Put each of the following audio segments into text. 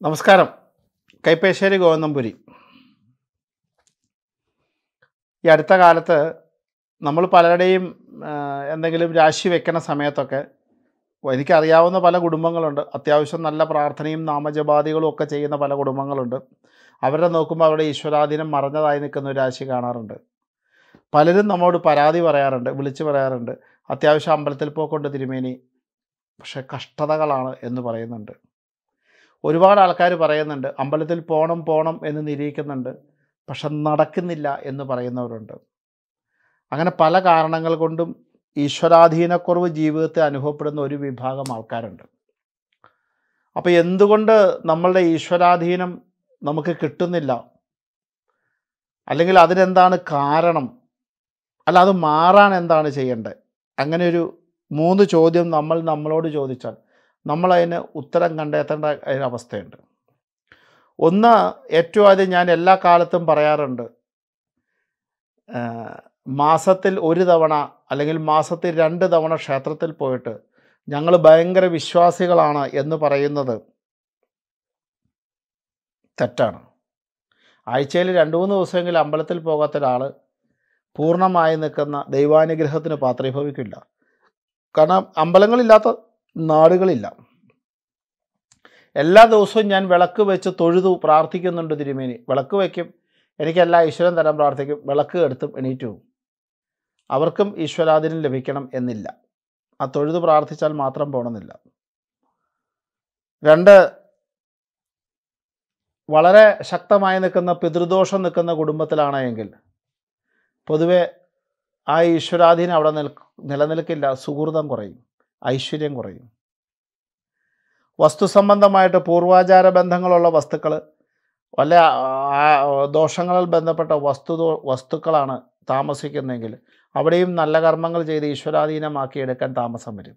നമസ്കാരം. കൈപ്പേശ്ശേരി ഗോവിന്ദംപുരി. ഈ അടുത്ത കാലത്ത് നമ്മൾ പലരുടെയും എന്തെങ്കിലും രാശി വെക്കണ സമയത്തൊക്കെ എനിക്കറിയാവുന്ന പല കുടുംബങ്ങളുണ്ട്. അത്യാവശ്യം നല്ല പ്രാർത്ഥനയും നാമജപാദികളും ഒക്കെ ചെയ്യുന്ന പല കുടുംബങ്ങളുണ്ട്. അവരെ നോക്കുമ്പോൾ അവരുടെ ഈശ്വരാധീനം മറഞ്ഞതായി നിൽക്കുന്ന ഒരു രാശി കാണാറുണ്ട്. പലരും നമ്മോട് പരാതി പറയാറുണ്ട്, വിളിച്ചു പറയാറുണ്ട്, അത്യാവശ്യം അമ്പലത്തിൽ പോക്കൊണ്ട് തിരുമേനി, പക്ഷേ കഷ്ടതകളാണ് എന്ന് പറയുന്നുണ്ട്. ഒരുപാട് ആൾക്കാർ പറയുന്നുണ്ട് അമ്പലത്തിൽ പോകണം എന്ന് നിരീക്കുന്നുണ്ട്, പക്ഷെ നടക്കുന്നില്ല എന്ന് പറയുന്നവരുണ്ട്. അങ്ങനെ പല കാരണങ്ങൾ കൊണ്ടും ഈശ്വരാധീനക്കുറവ് ജീവിതത്തിൽ അനുഭവപ്പെടുന്ന ഒരു വിഭാഗം ആൾക്കാരുണ്ട്. അപ്പോൾ എന്തുകൊണ്ട് നമ്മളുടെ ഈശ്വരാധീനം നമുക്ക് കിട്ടുന്നില്ല, അല്ലെങ്കിൽ അതിനെന്താണ് കാരണം, അല്ല അത് മാറാൻ എന്താണ് ചെയ്യേണ്ടത്? അങ്ങനെ ഒരു 3 ചോദ്യം നമ്മളോട് ചോദിച്ചാൽ നമ്മളതിന് ഉത്തരം കണ്ടെത്തേണ്ട ഒരവസ്ഥയുണ്ട്. ഒന്ന്, ഏറ്റവും ആദ്യം ഞാൻ എല്ലാ കാലത്തും പറയാറുണ്ട്, മാസത്തിൽ 1 തവണ അല്ലെങ്കിൽ മാസത്തിൽ 2 തവണ ക്ഷേത്രത്തിൽ പോയിട്ട് ഞങ്ങൾ ഭയങ്കര വിശ്വാസികളാണ് എന്ന് പറയുന്നത് തെറ്റാണ്. ആഴ്ചയിൽ 2-3 ദിവസമെങ്കിലും അമ്പലത്തിൽ പോകാത്ത ഒരാൾ പൂർണ്ണമായി നിൽക്കുന്ന ദൈവാനുഗ്രഹത്തിന് പാത്രീഭവിക്കില്ല. കാരണം അമ്പലങ്ങളില്ലാത്ത നാടുകളില്ല. എല്ലാ ദിവസവും ഞാൻ വിളക്ക് വെച്ച് തൊഴുതു പ്രാർത്ഥിക്കുന്നുണ്ട് തിരുമേനി. വിളക്ക് വയ്ക്കും, എനിക്കെല്ലാ ഈശ്വരൻ തരാൻ പ്രാർത്ഥിക്കും, വിളക്ക് എടുത്തും എണീറ്റു പോകും. അവർക്കും ഈശ്വരാധീനം ലഭിക്കണം എന്നില്ല. ആ തൊഴുതു പ്രാർത്ഥിച്ചാൽ മാത്രം പോകണമെന്നില്ല. 2, വളരെ ശക്തമായി നിൽക്കുന്ന പിതൃദോഷം നിൽക്കുന്ന കുടുംബത്തിലാണെങ്കിൽ പൊതുവെ ആ ഈശ്വരാധീനം അവിടെ നിലനിൽക്കില്ല. സുഹൃതം കുറയും, ഐശ്വര്യം കുറയും. വസ്തു സംബന്ധമായിട്ട് പൂർവാചാര ബന്ധങ്ങളുള്ള വസ്തുക്കൾ, വല്ല ദോഷങ്ങളിൽ ബന്ധപ്പെട്ട വസ്തുക്കളാണ് താമസിക്കുന്നതെങ്കിൽ അവിടെയും നല്ല കർമ്മങ്ങൾ ചെയ്ത് ഈശ്വരാധീനമാക്കി എടുക്കാൻ താമസം വരും.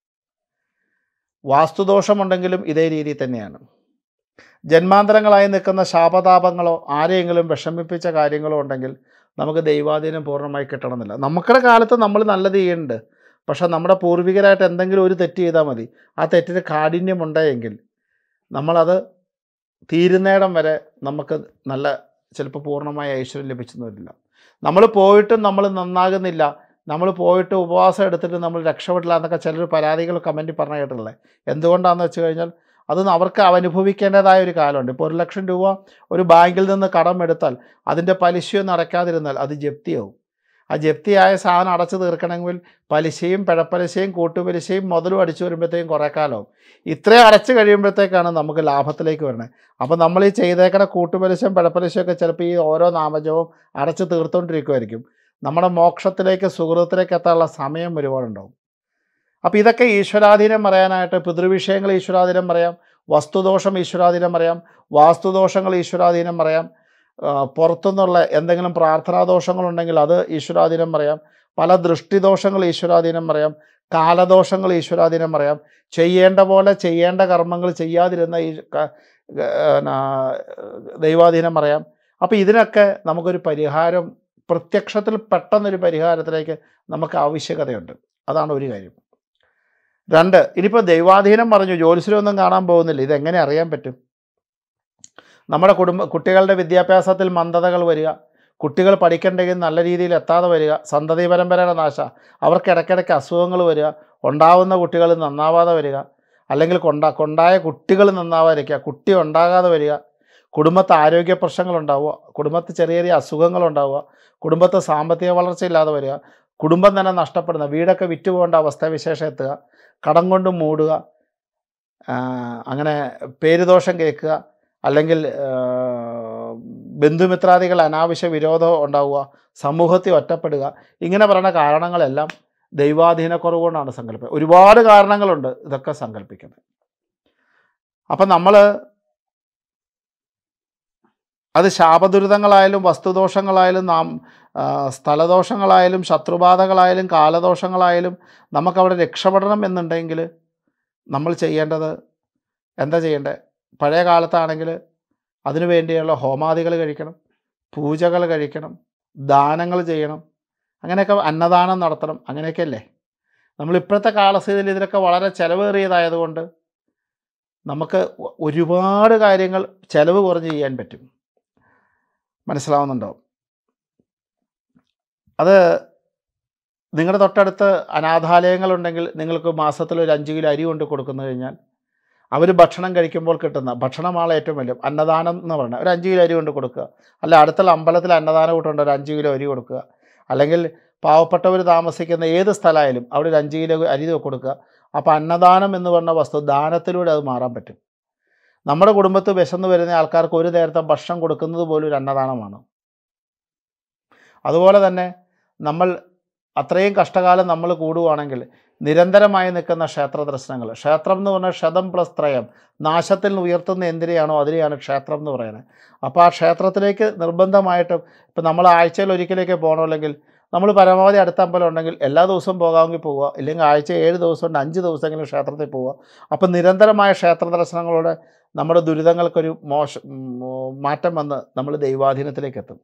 വാസ്തുദോഷമുണ്ടെങ്കിലും ഇതേ രീതി തന്നെയാണ്. ജന്മാന്തരങ്ങളായി നിൽക്കുന്ന ശാപതാപങ്ങളോ ആരെയെങ്കിലും വിഷമിപ്പിച്ച കാര്യങ്ങളോ ഉണ്ടെങ്കിൽ നമുക്ക് ദൈവാധീനം പൂർണ്ണമായി കിട്ടണമെന്നില്ല. നമുക്കുടെ കാലത്ത് നമ്മൾ നല്ലത് ചെയ്യുന്നുണ്ട്, പക്ഷെ നമ്മുടെ പൂർവികരായിട്ട് എന്തെങ്കിലും ഒരു തെറ്റ് ചെയ്താൽ മതി. ആ തെറ്റിന് കാഠിന്യമുണ്ടെങ്കിൽ നമ്മളത് തീരുന്നേടം വരെ നമുക്ക് നല്ല ചിലപ്പോൾ പൂർണ്ണമായ ഐശ്വര്യം ലഭിച്ചെന്ന് വരില്ല. നമ്മൾ പോയിട്ടും നമ്മൾ നന്നാകുന്നില്ല, നമ്മൾ പോയിട്ട് ഉപവാസം എടുത്തിട്ട് നമ്മൾ രക്ഷപ്പെട്ടില്ല എന്നൊക്കെ ചിലർ പരാതികൾ കമൻറ്റിൽ പറഞ്ഞ കേട്ടിട്ടുള്ളത്. എന്തുകൊണ്ടാണെന്ന് വെച്ച് കഴിഞ്ഞാൽ അത് അവർക്ക് അനുഭവിക്കേണ്ടതായ ഒരു കാലമുണ്ട്. ഇപ്പോൾ 1 ലക്ഷം രൂപ ഒരു ബാങ്കിൽ നിന്ന് കടം എടുത്താൽ അതിൻ്റെ പലിശയൊന്നും അടയ്ക്കാതിരുന്നാൽ അത് ജപ്തിയാവും. ആ ജപ്തിയായ സാധനം അടച്ചു തീർക്കണമെങ്കിൽ പലിശയും പിഴപ്പലിശയും കൂട്ടുപലിശയും മുതലും അടിച്ചു വരുമ്പോഴത്തേക്കും കുറേ കാലമാവും. ഇത്രയും അടച്ചു കഴിയുമ്പോഴത്തേക്കാണ് നമുക്ക് ലാഭത്തിലേക്ക് വരുന്നത്. അപ്പോൾ നമ്മൾ ഈ ചെയ്തേക്കണ കൂട്ടുപലിശയും പിഴപ്പലിശയൊക്കെ ചിലപ്പോൾ ഈ ഓരോ നാമജവും അടച്ചു തീർത്തുകൊണ്ടിരിക്കുമായിരിക്കും. നമ്മുടെ മോക്ഷത്തിലേക്ക് സുഹൃത്തിലേക്ക് എത്താനുള്ള സമയം ഒരുപാടുണ്ടാവും. അപ്പോൾ ഇതൊക്കെ ഈശ്വരാധീനം പറയാനായിട്ട് പിതൃവിഷയങ്ങൾ ഈശ്വരാധീനം പറയാം, വസ്തുദോഷം ഈശ്വരാധീനം പറയാം, വാസ്തുദോഷങ്ങൾ ഈശ്വരാധീനം പറയാം, പുറത്തുനിന്നുള്ള എന്തെങ്കിലും പ്രാർത്ഥനാദോഷങ്ങളുണ്ടെങ്കിൽ അത് ഈശ്വരാധീനം പറയാം, പല ദൃഷ്ടിദോഷങ്ങൾ ഈശ്വരാധീനം പറയാം, കാലദോഷങ്ങൾ ഈശ്വരാധീനം പറയാം, ചെയ്യേണ്ട പോലെ ചെയ്യേണ്ട കർമ്മങ്ങൾ ചെയ്യാതിരുന്ന ഈ ദൈവാധീനം പറയാം. അപ്പോൾ ഇതിനൊക്കെ നമുക്കൊരു പരിഹാരം, പ്രത്യക്ഷത്തിൽ പെട്ടെന്നൊരു പരിഹാരത്തിലേക്ക് നമുക്ക് ആവശ്യകതയുണ്ട്. അതാണ് ഒരു കാര്യം. 2, ഇനിയിപ്പോൾ ദൈവാധീനം പറഞ്ഞു, ജ്യോത്സ്യരൊന്നും കാണാൻ പോകുന്നില്ല, ഇതെങ്ങനെ അറിയാൻ പറ്റും? നമ്മുടെ കുട്ടികളുടെ വിദ്യാഭ്യാസത്തിൽ മന്ദതകൾ വരിക, കുട്ടികൾ പഠിക്കേണ്ടെങ്കിൽ നല്ല രീതിയിൽ എത്താതെ വരിക, സന്തതി പരമ്പരയുടെ നാശ, അവർക്ക് ഇടയ്ക്കിടയ്ക്ക് അസുഖങ്ങൾ വരിക, ഉണ്ടാവുന്ന കുട്ടികൾ നന്നാവാതെ വരിക, അല്ലെങ്കിൽ കൊണ്ടായ കുട്ടികൾ നന്നാവാതിരിക്കുക, കുട്ടി ഉണ്ടാകാതെ വരിക, കുടുംബത്ത് ആരോഗ്യ പ്രശ്നങ്ങളുണ്ടാവുക, കുടുംബത്ത് ചെറിയ ചെറിയ അസുഖങ്ങളുണ്ടാവുക, കുടുംബത്ത് സാമ്പത്തിക വളർച്ചയില്ലാതെ വരിക, കുടുംബം തന്നെ നഷ്ടപ്പെടുന്ന, വീടൊക്കെ വിറ്റുപോകേണ്ട അവസ്ഥാവിശേഷം എത്തുക, കടം കൊണ്ട് മൂടുക, അങ്ങനെ പേരുദോഷം കേൾക്കുക, അല്ലെങ്കിൽ ബന്ധുമിത്രാദികൾ അനാവശ്യ വിരോധം ഉണ്ടാവുക, സമൂഹത്തിൽ ഒറ്റപ്പെടുക, ഇങ്ങനെ പറയുന്ന കാരണങ്ങളെല്ലാം ദൈവാധീനക്കുറവ് കൊണ്ടാണ് സങ്കല്പിക്കുക. ഒരുപാട് കാരണങ്ങളുണ്ട് ഇതൊക്കെ സങ്കല്പിക്കുന്നത്. അപ്പം നമ്മൾ അത് ശാപദുരിതങ്ങളായാലും വസ്തുദോഷങ്ങളായാലും സ്ഥലദോഷങ്ങളായാലും ശത്രുബാധകളായാലും കാലദോഷങ്ങളായാലും നമുക്കവിടെ രക്ഷപ്പെടണം എന്നുണ്ടെങ്കിൽ നമ്മൾ ചെയ്യേണ്ടത് എന്താ ചെയ്യേണ്ടത്? പഴയ കാലത്താണെങ്കിൽ അതിനു വേണ്ടിയുള്ള ഹോമാദികൾ കഴിക്കണം, പൂജകൾ കഴിക്കണം, ദാനങ്ങൾ ചെയ്യണം, അങ്ങനെയൊക്കെ അന്നദാനം നടത്തണം, അങ്ങനെയൊക്കെ അല്ലേ? നമ്മളിപ്പോഴത്തെ കാലസ്ഥിതിയിൽ ഇതിലൊക്കെ വളരെ ചിലവേറിയതായതുകൊണ്ട് നമുക്ക് ഒരുപാട് കാര്യങ്ങൾ ചിലവ് കുറഞ്ഞ് ചെയ്യാൻ പറ്റും. മനസ്സിലാവുന്നുണ്ടോ? അത് നിങ്ങളുടെ തൊട്ടടുത്ത് അനാഥാലയങ്ങളുണ്ടെങ്കിൽ നിങ്ങൾക്ക് മാസത്തിൽ ഒരു 5 കിലോ അരി കൊണ്ട് കൊടുക്കുന്നു കഴിഞ്ഞാൽ അവർ ഭക്ഷണം കഴിക്കുമ്പോൾ കിട്ടുന്ന ഭക്ഷണമാണ് ഏറ്റവും വലിയ അന്നദാനം എന്ന് പറയുന്നത്. ഒരു 5 കിലോ അരി കൊണ്ട് കൊടുക്കുക. അല്ല അടുത്തുള്ള അമ്പലത്തിൽ അന്നദാനം കൂട്ടുണ്ട്, ഒരു 5 കിലോ അരി കൊടുക്കുക. അല്ലെങ്കിൽ പാവപ്പെട്ടവർ താമസിക്കുന്ന ഏത് സ്ഥലമായാലും അവിടെ ഒരു 5 കിലോ അരി കൊടുക്കുക. അപ്പോൾ അന്നദാനം എന്ന് പറഞ്ഞ വസ്തു ദാനത്തിലൂടെ അത് മാറാൻ പറ്റും. നമ്മുടെ കുടുംബത്തിൽ വിശന്ന് വരുന്ന ആൾക്കാർക്ക് ഒരു നേരത്തെ ഭക്ഷണം കൊടുക്കുന്നത് പോലും ഒരു അന്നദാനമാണ്. അതുപോലെ തന്നെ നമ്മൾ അത്രയും കഷ്ടകാലം നമ്മൾ കൂടുകയാണെങ്കിൽ നിരന്തരമായി നിൽക്കുന്ന ക്ഷേത്ര ദർശനങ്ങൾ, ക്ഷേത്രം എന്ന് പറഞ്ഞാൽ ക്ഷതം പ്ലസ് ത്രയം, നാശത്തിൽ നിന്ന് ഉയർത്തുന്ന എന്തിനെയാണോ അതിനെയാണ് ക്ഷേത്രം എന്ന് പറയുന്നത്. അപ്പോൾ ആ ക്ഷേത്രത്തിലേക്ക് നിർബന്ധമായിട്ടും ഇപ്പം നമ്മൾ ആഴ്ചയിൽ ഒരിക്കലേക്ക് പോകണമല്ലെങ്കിൽ നമ്മൾ പരമാവധി അടുത്ത അമ്പലം ഉണ്ടെങ്കിൽ എല്ലാ ദിവസവും പോകാമെങ്കിൽ പോവുക, ഇല്ലെങ്കിൽ ആഴ്ച 7 ദിവസം ഉണ്ട് 5 ദിവസമെങ്കിലും ക്ഷേത്രത്തിൽ പോവുക. അപ്പം നിരന്തരമായ ക്ഷേത്ര ദർശനങ്ങളോടെ നമ്മുടെ ദുരിതങ്ങൾക്കൊരു മാറ്റം വന്ന് നമ്മൾ ദൈവാധീനത്തിലേക്ക് എത്തും.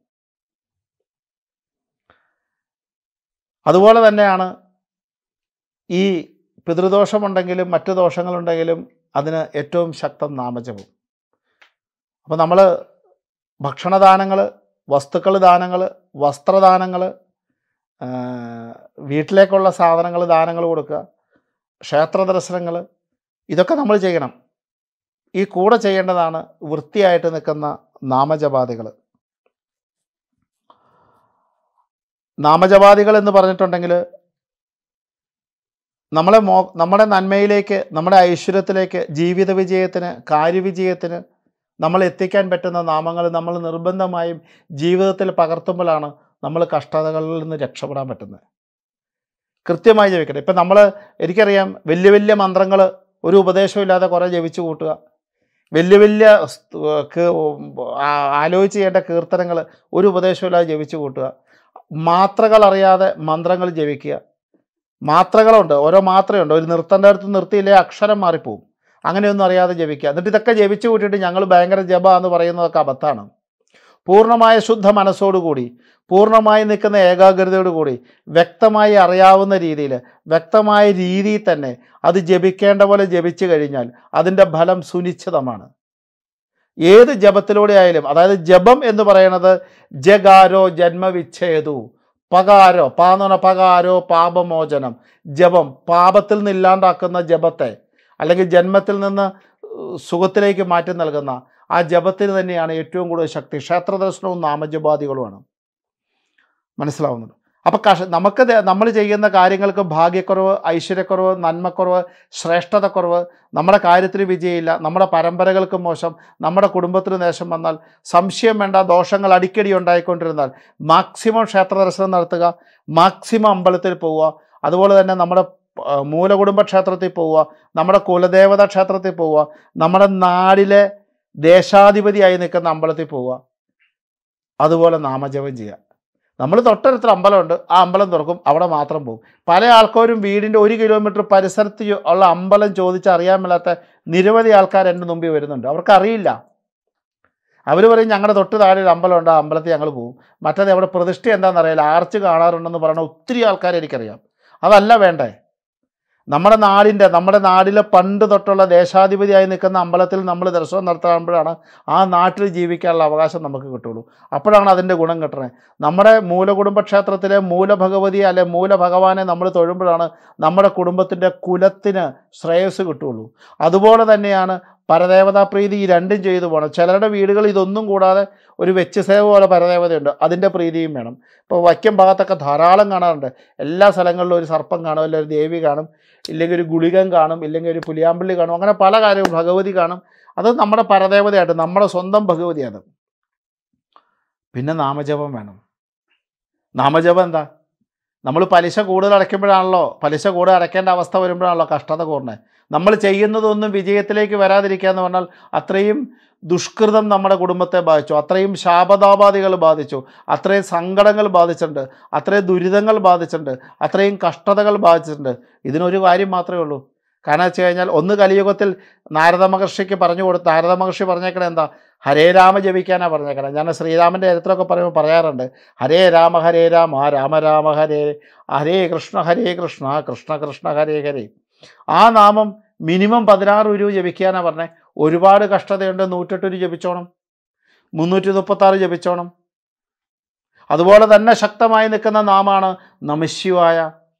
അതുപോലെ തന്നെയാണ് ഈ പിതൃദോഷമുണ്ടെങ്കിലും മറ്റ് ദോഷങ്ങളുണ്ടെങ്കിലും അതിന് ഏറ്റവും ശക്തം നാമജപം. അപ്പോൾ നമ്മൾ ഭക്ഷണദാനങ്ങൾ, വസ്തുക്കൾ ദാനങ്ങൾ, വസ്ത്രദാനങ്ങൾ, വീട്ടിലേക്കുള്ള സാധനങ്ങൾ ദാനങ്ങൾ കൊടുക്കുക, ക്ഷേത്ര ദർശനങ്ങൾ, ഇതൊക്കെ നമ്മൾ ചെയ്യണം. ഈ കൂടെ ചെയ്യേണ്ടതാണ് വൃത്തിയായിട്ട് നിൽക്കുന്ന നാമജപാദികൾ. നാമജപാദികൾ എന്ന് പറഞ്ഞിട്ടുണ്ടെങ്കിൽ നമ്മുടെ നന്മയിലേക്ക്, നമ്മുടെ ഐശ്വര്യത്തിലേക്ക്, ജീവിത വിജയത്തിന്, കാര്യവിജയത്തിന് നമ്മൾ എത്തിക്കാൻ പറ്റുന്ന നാമങ്ങൾ നമ്മൾ നിർബന്ധമായും ജീവിതത്തിൽ പകർത്തുമ്പോഴാണ് നമ്മൾ കഷ്ടതകളിൽ നിന്ന് രക്ഷപ്പെടാൻ പറ്റുന്നത്. കൃത്യമായി ജപിക്കട്ടെ. ഇപ്പം എനിക്കറിയാം വലിയ വലിയ മന്ത്രങ്ങൾ ഒരു ഉപദേശമില്ലാതെ കുറേ ജപിച്ചു കൂട്ടുക, വലിയ വലിയ ആലോചിച്ച് ചെയ്യേണ്ട കീർത്തനങ്ങൾ ഒരു ഉപദേശമില്ലാതെ ജപിച്ചു കൂട്ടുക, മാത്രകൾ അറിയാതെ മന്ത്രങ്ങൾ ജപിക്കുക. മാത്രകളുണ്ട്, ഓരോ മാത്രയുണ്ട്. ഒരു നിർത്തേണ്ട അടുത്ത് നിർത്തിയില്ലേ അക്ഷരം മാറിപ്പോവും. അങ്ങനെയൊന്നും അറിയാതെ ജപിക്കുക. എന്നിട്ട് ഇതൊക്കെ ജപിച്ചു കൂട്ടിയിട്ട് ഞങ്ങൾ ഭയങ്കര ജപ എന്ന് പറയുന്നതൊക്കെ അബദ്ധമാണ്. പൂർണ്ണമായ ശുദ്ധ മനസ്സോടുകൂടി, പൂർണ്ണമായി നിൽക്കുന്ന ഏകാഗ്രതയോടുകൂടി, വ്യക്തമായി അറിയാവുന്ന രീതിയിൽ, വ്യക്തമായ രീതിയിൽ തന്നെ അത് ജപിക്കേണ്ട പോലെ ജപിച്ചു കഴിഞ്ഞാൽ അതിൻ്റെ ഫലം സുനിശ്ചിതമാണ്. ഏത് ജപത്തിലൂടെ ആയാലും, അതായത് ജപം എന്ന് പറയുന്നത് ജഗാരോ ജന്മവിച്ഛേദു, പകാരോ പാന്ന് പറഞ്ഞ പകാരോ പാപമോചനം. ജപം പാപത്തിൽ നിന്ന് ഇല്ലാണ്ടാക്കുന്ന ജപത്തെ, അല്ലെങ്കിൽ ജന്മത്തിൽ നിന്ന് സുഖത്തിലേക്ക് മാറ്റി നൽകുന്ന ആ ജപത്തിന് തന്നെയാണ് ഏറ്റവും കൂടുതൽ ശക്തി. ക്ഷേത്രദർശനവും നാമജപാദികളുമാണ്. മനസ്സിലാവുന്നുണ്ട്? അപ്പോൾ നമ്മൾ ചെയ്യുന്ന കാര്യങ്ങൾക്ക് ഭാഗ്യക്കുറവ്, ഐശ്വര്യക്കുറവ്, നന്മക്കുറവ്, ശ്രേഷ്ഠതക്കുറവ്, നമ്മുടെ കാര്യത്തിൽ വിജയമില്ല, നമ്മുടെ പരമ്പരകൾക്ക് മോശം, നമ്മുടെ കുടുംബത്തിന് നാശം വന്നാൽ, സംശയം വേണ്ട, ദോഷങ്ങൾ അടിക്കടി ഉണ്ടായിക്കൊണ്ടിരുന്നാൽ മാക്സിമം ക്ഷേത്ര ദർശനം നടത്തുക, മാക്സിമം അമ്പലത്തിൽ പോവുക. അതുപോലെ തന്നെ നമ്മുടെ മൂലകുടുംബ ക്ഷേത്രത്തിൽ പോവുക, നമ്മുടെ കുലദേവത ക്ഷേത്രത്തിൽ പോവുക, നമ്മുടെ നാടിലെ ദേശാധിപതിയായി നിൽക്കുന്ന അമ്പലത്തിൽ പോവുക. അതുപോലെ നാമജപം ചെയ്യുക. നമ്മൾ തൊട്ടടുത്തൊരു അമ്പലമുണ്ട്, ആ അമ്പലം തുറക്കും, അവിടെ മാത്രം പോകും. പല ആൾക്കാരും വീടിൻ്റെ 1 കിലോമീറ്റർ പരിസരത്ത് ഉള്ള അമ്പലം ചോദിച്ചറിയാൻ മേലാത്ത നിരവധി ആൾക്കാർ എൻ്റെ മുമ്പിൽ വരുന്നുണ്ട്. അവർക്കറിയില്ല. അവർ പറയും ഞങ്ങളുടെ തൊട്ട് താഴെ ഒരു അമ്പലമുണ്ട്, ആ അമ്പലത്തിൽ ഞങ്ങൾ പോകും. മറ്റേത് അവിടെ പ്രതിഷ്ഠ എന്താണെന്നറിയില്ല, ആർച്ച് കാണാറുണ്ടെന്ന് പറയുന്ന ഒത്തിരി ആൾക്കാർ എനിക്കറിയാം. അതല്ല വേണ്ടേ. നമ്മുടെ നാടിലെ പണ്ട് തൊട്ടുള്ള ദേശാധിപതിയായി നിൽക്കുന്ന അമ്പലത്തിൽ നമ്മൾ ദർശനം നടത്തുമ്പോഴാണ് ആ നാട്ടിൽ ജീവിക്കാനുള്ള അവകാശം നമുക്ക് കിട്ടുള്ളൂ. അപ്പോഴാണ് അതിൻ്റെ ഗുണം കിട്ടണേ. നമ്മുടെ മൂലകുടുംബ ക്ഷേത്രത്തിലെ മൂലഭഗവതിയെ അല്ലെ മൂലഭഗവാനെ നമ്മൾ തൊഴുമ്പോഴാണ് നമ്മുടെ കുടുംബത്തിൻ്റെ കുലത്തിന് ശ്രേയസ് കിട്ടുള്ളൂ. അതുപോലെ തന്നെയാണ് പരദേവതാ പ്രീതി. ഈ രണ്ടും ചെയ്തു പോകണം. ചിലരുടെ വീടുകൾ ഇതൊന്നും കൂടാതെ ഒരു വെച്ച് സേവ പോലെ പരദേവതയുണ്ട്, അതിൻ്റെ പ്രീതിയും വേണം. ഇപ്പോൾ വൈക്കം ഭാഗത്തൊക്കെ ധാരാളം കാണാറുണ്ട്. എല്ലാ സ്ഥലങ്ങളിലും ഒരു സർപ്പം കാണും, അല്ലെങ്കിൽ ഒരു ദേവി കാണും, ഇല്ലെങ്കിൽ ഒരു ഗുളികൻ കാണും, ഇല്ലെങ്കിൽ ഒരു പുലിയാമ്പള്ളി കാണും. അങ്ങനെ പല കാര്യവും, ഭഗവതി കാണും. അത് നമ്മുടെ പരദേവതയായിട്ട്, നമ്മുടെ സ്വന്തം ഭഗവതിയാണ്. പിന്നെ നാമജപം വേണം. നാമജപം എന്താ? നമ്മൾ പലിശ കൂടുതൽ അടയ്ക്കേണ്ട അവസ്ഥ വരുമ്പോഴാണല്ലോ കഷ്ടത കൂടണേ. നമ്മൾ ചെയ്യുന്നതൊന്നും വിജയത്തിലേക്ക് വരാതിരിക്കുക എന്ന് പറഞ്ഞാൽ അത്രയും ദുഷ്കൃതം നമ്മുടെ കുടുംബത്തെ ബാധിച്ചു, അത്രയും ശാപതാപാദികൾ ബാധിച്ചു, അത്രയും സങ്കടങ്ങൾ ബാധിച്ചിട്ടുണ്ട്, അത്രയും ദുരിതങ്ങൾ ബാധിച്ചിട്ടുണ്ട്, അത്രയും കഷ്ടതകൾ ബാധിച്ചിട്ടുണ്ട്. ഇതിനൊരു കാര്യം മാത്രമേ ഉള്ളൂ. കാരണം വെച്ച് കഴിഞ്ഞാൽ ഒന്ന് കലിയുഗത്തിൽ നാരദ മഹർഷി പറഞ്ഞേക്കണേ എന്താ? ഹരേ രാമ ജപിക്കാനാണ് പറഞ്ഞേക്കണേ. ഞാൻ ശ്രീരാമൻ്റെ ചരിത്രമൊക്കെ പറയുമ്പോൾ പറയാറുണ്ട്, ഹരേ രാമ രാമ രാമ ഹരേ കൃഷ്ണ കൃഷ്ണ കൃഷ്ണ ഹരേ ഹരേ. ആ നാമം മിനിമം 16 ഉരു ജപിക്കാനാണ് പറഞ്ഞത്. ഒരുപാട് കഷ്ടതയുണ്ട്, 108 ഉരു ജപിച്ചോണം, 336 ജപിച്ചോണം. അതുപോലെ തന്നെ ശക്തമായി നിൽക്കുന്ന നാമാണ് നമഃശിവായ.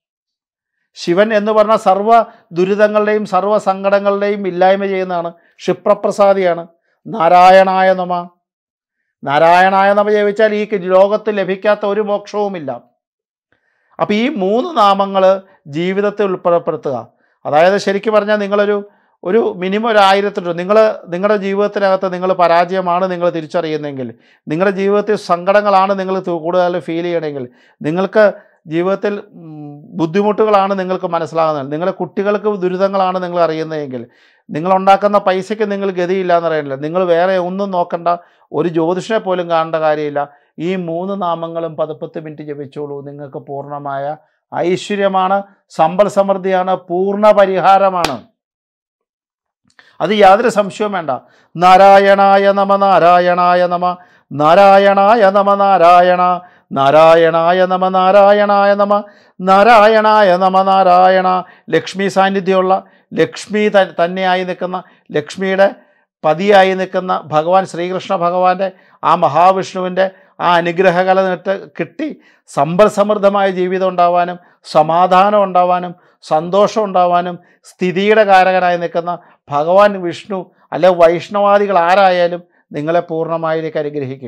ശിവൻ എന്ന് പറഞ്ഞാൽ സർവ്വ ദുരിതങ്ങളുടെയും സർവ്വ സങ്കടങ്ങളുടെയും ഇല്ലായ്മ ചെയ്യുന്നതാണ്. ക്ഷിപ്രപ്രസാദിയാണ്. നാരായണായ നമ. നാരായണായ നമ ജപിച്ചാൽ ഈ ലോകത്ത് ലഭിക്കാത്ത ഒരു മോക്ഷവുമില്ല. അപ്പോൾ ഈ 3 നാമങ്ങൾ ജീവിതത്തിൽ ഉൾപ്പെടുത്തുക. അതായത് ശരിക്കും പറഞ്ഞാൽ ഒരു മിനിമം ഒരു 1000 രൂപ നിങ്ങളുടെ ജീവിതത്തിനകത്ത് നിങ്ങൾ പരാജയമാണ് നിങ്ങൾ തിരിച്ചറിയുന്നതെങ്കിൽ, നിങ്ങളുടെ ജീവിതത്തിൽ സങ്കടങ്ങളാണ് നിങ്ങൾ കൂടുതൽ ഫീൽ ചെയ്യണമെങ്കിൽ, നിങ്ങൾക്ക് ജീവിതത്തിൽ ബുദ്ധിമുട്ടുകളാണ് നിങ്ങൾക്ക് മനസ്സിലാകുന്നത്, നിങ്ങളുടെ കുട്ടികൾക്ക് ദുരിതങ്ങളാണ് നിങ്ങൾ അറിയുന്നതെങ്കിൽ, നിങ്ങളുണ്ടാക്കുന്ന പൈസയ്ക്ക് നിങ്ങൾ ഗതിയില്ല എന്ന് പറയുന്നില്ല, നിങ്ങൾ വേറെ ഒന്നും നോക്കണ്ട, ഒരു ജ്യോതിഷനെ പോലും കാണേണ്ട കാര്യമില്ല. ഈ 3 നാമങ്ങളും 10 മിനിറ്റ് ജപിച്ചോളൂ. നിങ്ങൾക്ക് പൂർണ്ണമായ ഐശ്വര്യമാണ്, സമ്പൽ സമൃദ്ധിയാണ്, പൂർണ്ണ പരിഹാരമാണ്. അത് യാതൊരു സംശയവും വേണ്ട. നാരായണായ നമ, നാരായണായ നമ, നാരായണായ നമ, നാരായണ, നാരായണായ നമ, നാരായണായ നമ, നാരായണായ നമ, നാരായണ. ലക്ഷ്മി സാന്നിധ്യമുള്ള, ലക്ഷ്മി തന്നെയായി നിൽക്കുന്ന, ലക്ഷ്മിയുടെ പതിയായി നിൽക്കുന്ന ഭഗവാൻ ശ്രീകൃഷ്ണ ഭഗവാന്റെ ആ മഹാവിഷ്ണുവിൻ്റെ ആ അനുഗ്രഹകല കിട്ടി സമ്പൽ സമൃദ്ധമായ ജീവിതം ഉണ്ടാവാനും സമാധാനം ഉണ്ടാവാനും സന്തോഷം ഉണ്ടാവാനും സ്ഥിതിയുടെ കാരകനായി നിൽക്കുന്ന ഭഗവാൻ വിഷ്ണു അല്ലെ വൈഷ്ണവാദികൾ ആരായാലും നിങ്ങളെ പൂർണ്ണമായിലേക്ക് അനുഗ്രഹിക്കും.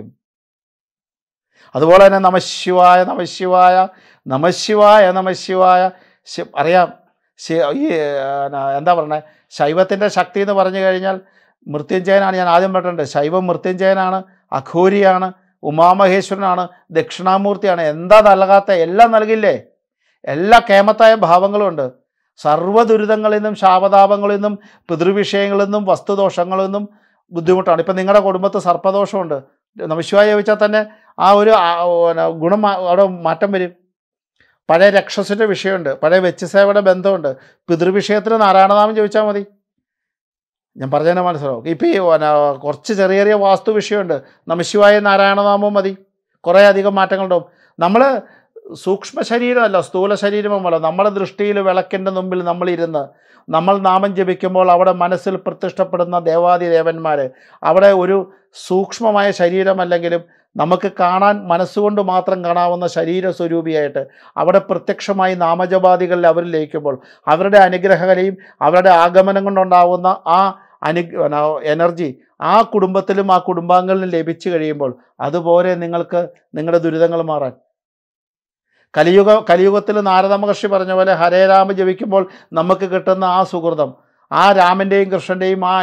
അതുപോലെ തന്നെ നമഃശിവായ, നമഃശിവായ, നമഃശിവായ, നമഃശിവായ. അറിയാം, ഈ എന്താ പറയണേ, ശൈവത്തിൻ്റെ ശക്തി എന്ന് പറഞ്ഞു കഴിഞ്ഞാൽ മൃത്യുഞ്ജയനാണ്. ഞാൻ ആദ്യം പറഞ്ഞിട്ടുണ്ട്, ശൈവം മൃത്യുഞ്ജയനാണ്, അഘോരിയാണ്, ഉമാമഹേശ്വരനാണ്, ദക്ഷിണാമൂർത്തിയാണ്. എന്താ നൽകാത്ത? എല്ലാം നൽകില്ലേ? എല്ലാ കേമത്തായ ഭാവങ്ങളുമുണ്ട്. സർവ്വ ദുരിതങ്ങളിൽ നിന്നും ശാപതാപങ്ങളിൽ നിന്നും പിതൃവിഷയങ്ങളിൽ നിന്നും വസ്തുദോഷങ്ങളിൽ നിന്നും ബുദ്ധിമുട്ടാണ്. ഇപ്പം നിങ്ങളുടെ കുടുംബത്ത് സർപ്പദോഷമുണ്ട്, നമഃശിവായ ചോദിച്ചാൽ തന്നെ ആ ഒരു ഗുണം അവിടെ മാറ്റം വരും. പഴയ രക്ഷസിൻ്റെ വിഷയമുണ്ട്, പഴയ വെച്ചുസേവയുടെ ബന്ധമുണ്ട്. പിതൃവിഷയത്തിന് നാരായണനാമം ചോദിച്ചാൽ മതി, ഞാൻ പറഞ്ഞതിനെ മനസ്സിലാവും. ഇപ്പം ഈ കുറച്ച് ചെറിയ ചെറിയ വാസ്തു വിഷയമുണ്ട്, നമഃശിവായ നാരായണനാമം മതി, കുറേ അധികം മാറ്റങ്ങളുണ്ടാവും. നമ്മൾ സൂക്ഷ്മ ശരീരമല്ല, സ്ഥൂല ശരീരമല്ല. നമ്മുടെ ദൃഷ്ടിയിൽ വിളക്കിൻ്റെ മുമ്പിൽ നമ്മളിരുന്ന് നമ്മൾ നാമം ജപിക്കുമ്പോൾ അവിടെ മനസ്സിൽ പ്രതിഷ്ഠപ്പെടുന്ന ദേവാദിദേവന്മാർ അവിടെ ഒരു സൂക്ഷ്മമായ ശരീരമല്ലെങ്കിലും നമുക്ക് കാണാൻ മനസ്സുകൊണ്ട് മാത്രം കാണാവുന്ന ശരീരസ്വരൂപിയായിട്ട് അവിടെ പ്രത്യക്ഷമായി നാമജപാദികളിൽ അവർ ലയിക്കുമ്പോൾ അവരുടെ അനുഗ്രഹകലയും അവരുടെ ആഗമനം കൊണ്ടുണ്ടാകുന്ന ആ എനർജി ആ കുടുംബത്തിലും ആ കുടുംബാംഗങ്ങളിലും ലഭിച്ചു കഴിയുമ്പോൾ അതുപോലെ നിങ്ങൾക്ക് നിങ്ങളുടെ ദുരിതങ്ങൾ മാറാൻ. കലിയുഗത്തിൽ നാരദ മഹർഷി പറഞ്ഞ പോലെ ഹരേ രാമ ജപിക്കുമ്പോൾ നമുക്ക് കിട്ടുന്ന ആ സുഹൃതം, ആ രാമൻ്റെയും കൃഷ്ണൻ്റെയും ആ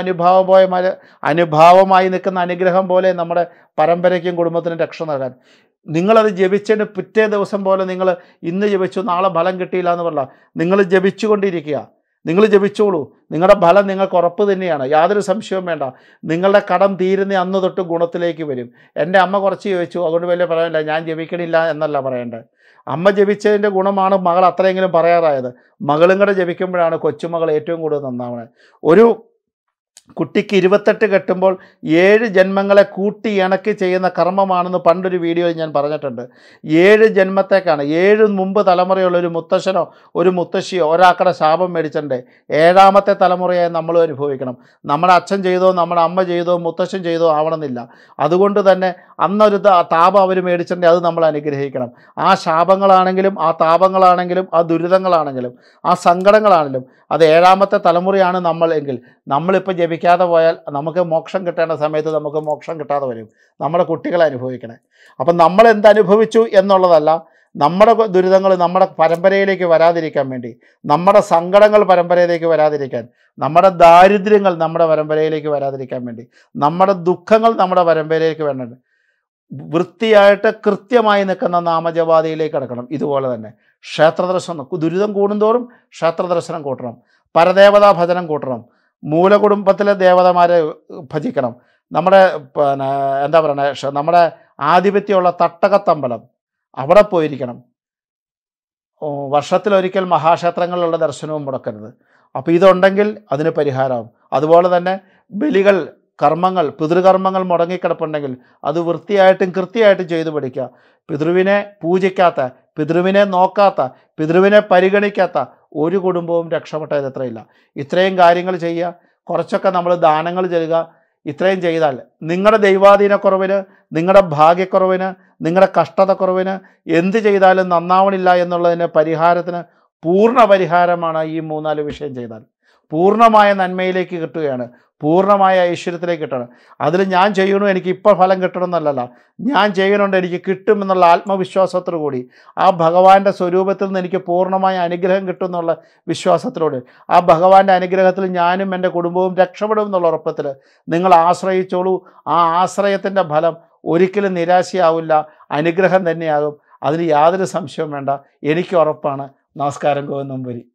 അനുഭാവമായി നിൽക്കുന്ന അനുഗ്രഹം പോലെ നമ്മുടെ പരമ്പരയ്ക്കും കുടുംബത്തിനും രക്ഷ നൽകാൻ. നിങ്ങളത് ജപിച്ചതിന് പിറ്റേ ദിവസം പോലെ നിങ്ങൾ ഇന്ന് ജപിച്ചു നാളെ ഫലം കിട്ടിയില്ല എന്ന് പറഞ്ഞാൽ നിങ്ങൾ ജപിച്ചുകൊണ്ടിരിക്കുക. നിങ്ങൾ ജപിച്ചോളൂ, നിങ്ങളുടെ ഫലം നിങ്ങൾക്ക് ഉറപ്പ് തന്നെയാണ്, യാതൊരു സംശയവും വേണ്ട. നിങ്ങളുടെ കടം തീരുന്ന അന്ന് തൊട്ട് ഗുണത്തിലേക്ക് വരും. എൻ്റെ അമ്മ കുറച്ച് ജപിച്ചു, അതുകൊണ്ട് വലിയ പറയാനില്ല, ഞാൻ ജപിക്കണില്ല എന്നല്ല പറയേണ്ടത്. അമ്മ ജപിച്ചതിൻ്റെ ഗുണമാണ് മകൾ അത്രയെങ്കിലും പറയാറായത്. മകളും കൂടെ ജപിക്കുമ്പോഴാണ് കൊച്ചുമകൾ ഏറ്റവും കൂടുതൽ നന്നാവണേ. ഒരു കുട്ടിക്ക് 28 കെട്ടുമ്പോൾ 7 ജന്മങ്ങളെ കൂട്ടി ഇണക്കി ചെയ്യുന്ന കർമ്മമാണെന്ന് പണ്ടൊരു വീഡിയോയിൽ ഞാൻ പറഞ്ഞിട്ടുണ്ട്. 7 ജന്മത്തേക്കാണ്. 7 മുമ്പ് തലമുറയുള്ള ഒരു മുത്തശ്ശനോ ഒരു മുത്തശ്ശിയോ ഒരാക്കടെ ശാപം മേടിച്ചിട്ടുണ്ട്. 7ാമത്തെ തലമുറയായി നമ്മളും അനുഭവിക്കണം. നമ്മുടെ അച്ഛൻ ചെയ്തോ നമ്മുടെ അമ്മ ചെയ്തോ മുത്തശ്ശൻ ചെയ്തോ ആവണമെന്നില്ല. അതുകൊണ്ട് തന്നെ അന്നൊരു താപം അവർ മേടിച്ചിട്ടുണ്ടെങ്കിൽ അത് നമ്മൾ അനുഗ്രഹിക്കണം. ആ ശാപങ്ങളാണെങ്കിലും ആ താപങ്ങളാണെങ്കിലും ആ ദുരിതങ്ങളാണെങ്കിലും ആ സങ്കടങ്ങളാണെങ്കിലും അത് 7ാമത്തെ തലമുറയാണ് നമ്മൾ എങ്കിൽ നമ്മളിപ്പോൾ ജപിക്കാതെ പോയാൽ നമുക്ക് മോക്ഷം കിട്ടേണ്ട സമയത്ത് നമുക്ക് മോക്ഷം കിട്ടാതെ വരും. നമ്മുടെ കുട്ടികളെ അനുഭവിക്കണേ. അപ്പം നമ്മൾ എന്തനുഭവിച്ചു എന്നുള്ളതല്ല, നമ്മുടെ ദുരിതങ്ങൾ നമ്മുടെ പരമ്പരയിലേക്ക് വരാതിരിക്കാൻ വേണ്ടി, നമ്മുടെ സങ്കടങ്ങൾ പരമ്പരയിലേക്ക് വരാതിരിക്കാൻ, നമ്മുടെ ദാരിദ്ര്യങ്ങൾ നമ്മുടെ പരമ്പരയിലേക്ക് വരാതിരിക്കാൻ വേണ്ടി, നമ്മുടെ ദുഃഖങ്ങൾ നമ്മുടെ പരമ്പരയിലേക്ക് വേണ്ടത് വൃത്തിയായിട്ട് കൃത്യമായി നിൽക്കുന്ന നാമജപാതിയിലേക്ക് കിടക്കണം. ഇതുപോലെ തന്നെ ക്ഷേത്രദർശനം, ദുരിതം കൂടുന്തോറും ക്ഷേത്രദർശനം കൂട്ടണം, പരദേവതാ ഭജനം കൂട്ടണം, മൂലകുടുംബത്തിലെ ദേവതമാരെ ഭജിക്കണം. നമ്മുടെ എന്താ പറയുക, നമ്മുടെ ആധിപത്യമുള്ള തട്ടകത്തമ്പലം അവിടെ പോയിരിക്കണം. വർഷത്തിലൊരിക്കൽ മഹാക്ഷേത്രങ്ങളിലുള്ള ദർശനവും മുടക്കരുത്. അപ്പോൾ ഇതുണ്ടെങ്കിൽ അതിന് പരിഹാരമാവും. അതുപോലെ തന്നെ ബലികൾ, കർമ്മങ്ങൾ, പിതൃകർമ്മങ്ങൾ മുടങ്ങിക്കിടപ്പുണ്ടെങ്കിൽ അത് വൃത്തിയായിട്ടും കൃത്യമായിട്ടും ചെയ്തു പഠിക്കുക. പിതൃവിനെ പൂജിക്കാത്ത, പിതൃവിനെ നോക്കാത്ത, പിതൃവിനെ പരിഗണിക്കാത്ത ഒരു കുടുംബവും രക്ഷപ്പെട്ടത് എത്രയില്ല. ഇത്രയും കാര്യങ്ങൾ ചെയ്യുക, കുറച്ചൊക്കെ നമ്മൾ ദാനങ്ങൾ ചെയ്യുക. ഇത്രയും ചെയ്താൽ നിങ്ങളുടെ ദൈവാധീനക്കുറവിന്, നിങ്ങളുടെ ഭാഗ്യക്കുറവിന്, നിങ്ങളുടെ കഷ്ടതക്കുറവിന് എന്ത് ചെയ്താലും നന്നാവണില്ല എന്നുള്ളതിന് പരിഹാരത്തിന് പൂർണ്ണ പരിഹാരമാണ് ഈ 3-4 വിഷയം ചെയ്താൽ. പൂർണ്ണമായ നന്മയിലേക്ക് കിട്ടുകയാണ്, പൂർണ്ണമായ ഐശ്വര്യത്തിലേക്ക് കിട്ടണം. അതിൽ ഞാൻ ചെയ്യണു എനിക്ക് ഇപ്പോൾ ഫലം കിട്ടണമെന്നല്ല, ഞാൻ ചെയ്യണുണ്ട് എനിക്ക് കിട്ടുമെന്നുള്ള ആത്മവിശ്വാസത്തോടു കൂടി, ആ ഭഗവാന്റെ സ്വരൂപത്തിൽ നിന്ന് എനിക്ക് പൂർണ്ണമായ അനുഗ്രഹം കിട്ടുമെന്നുള്ള വിശ്വാസത്തിലൂടെ, ആ ഭഗവാന്റെ അനുഗ്രഹത്തിൽ ഞാനും എൻ്റെ കുടുംബവും രക്ഷപ്പെടും എന്നുള്ള ഉറപ്പത്തിൽ നിങ്ങൾ ആശ്രയിച്ചോളൂ. ആ ആശ്രയത്തിൻ്റെ ഫലം ഒരിക്കലും നിരാശയാവില്ല, അനുഗ്രഹം തന്നെയാകും. അതിന് യാതൊരു സംശയവും വേണ്ട, എനിക്ക് ഉറപ്പാണ്. നമസ്കാരം. ഗോവിന്ദൻ നമ്പൂതിരി.